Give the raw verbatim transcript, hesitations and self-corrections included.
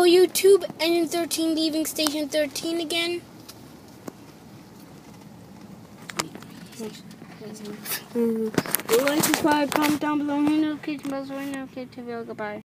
YouTube, Engine thirteen leaving Station thirteen again. Like, subscribe, comment down below, hit the notification bell so I know. Okay, goodbye.